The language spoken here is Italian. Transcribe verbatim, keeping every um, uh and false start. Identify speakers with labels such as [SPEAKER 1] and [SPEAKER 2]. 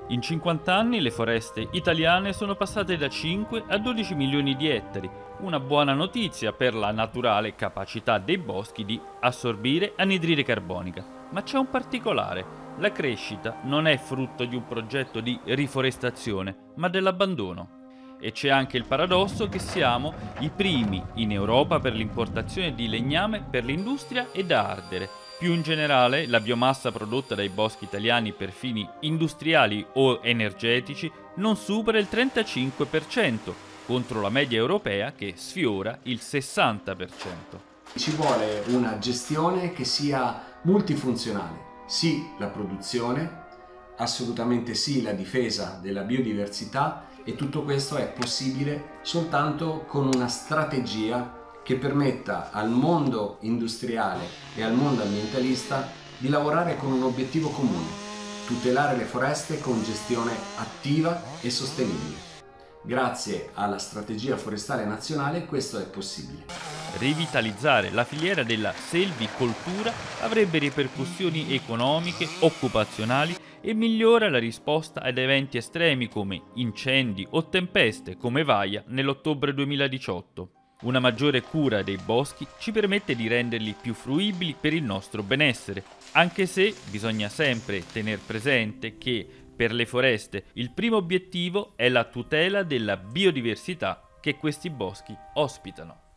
[SPEAKER 1] In cinquanta anni le foreste italiane sono passate da cinque a dodici milioni di ettari, una buona notizia per la naturale capacità dei boschi di assorbire anidride carbonica. Ma c'è un particolare: la crescita non è frutto di un progetto di riforestazione, ma dell'abbandono. E c'è anche il paradosso che siamo i primi in Europa per l'importazione di legname per l'industria e da ardere. Più in generale, la biomassa prodotta dai boschi italiani per fini industriali o energetici non supera il trentacinque per cento, contro la media europea che sfiora il sessanta per cento.
[SPEAKER 2] Ci vuole una gestione che sia multifunzionale. Sì, la produzione, assolutamente sì, la difesa della biodiversità, e tutto questo è possibile soltanto con una strategia che permetta al mondo industriale e al mondo ambientalista di lavorare con un obiettivo comune: tutelare le foreste con gestione attiva e sostenibile. Grazie alla strategia forestale nazionale questo è possibile.
[SPEAKER 1] Rivitalizzare la filiera della selvicoltura avrebbe ripercussioni economiche, occupazionali e migliora la risposta ad eventi estremi come incendi o tempeste come Vaia nell'ottobre duemiladiciotto. Una maggiore cura dei boschi ci permette di renderli più fruibili per il nostro benessere, anche se bisogna sempre tener presente che per le foreste il primo obiettivo è la tutela della biodiversità che questi boschi ospitano.